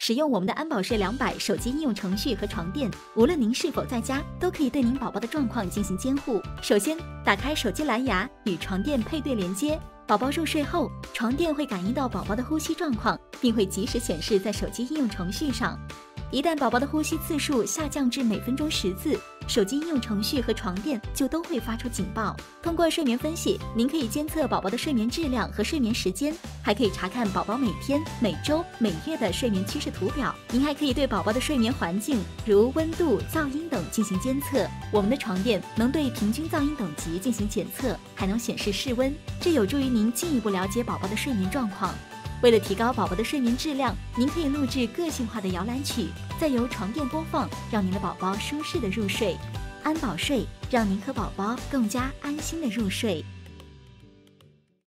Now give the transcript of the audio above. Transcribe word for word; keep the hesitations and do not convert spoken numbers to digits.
使用我们的安保税两百手机应用程序和床垫，无论您是否在家，都可以对您宝宝的状况进行监护。首先，打开手机蓝牙，与床垫配对连接。宝宝入睡后，床垫会感应到宝宝的呼吸状况，并会及时显示在手机应用程序上。一旦宝宝的呼吸次数下降至每分钟十次，手机应用程序和床垫就都会发出警报。通过睡眠分析，您可以监测宝宝的睡眠质量和睡眠时间，还可以查看宝宝每天、每周、每月的睡眠趋势图表。您还可以对宝宝的睡眠环境，如温度、噪音等进行监测。我们的床垫能对平均噪音等级进行检测，还能显示室温，这有助于您进一步了解宝宝的睡眠状况。为了提高宝宝的睡眠质量，您可以录制个性化的摇篮曲，再由床垫播放，让您的宝宝舒适的入睡。安保税让您和宝宝更加安心的入睡。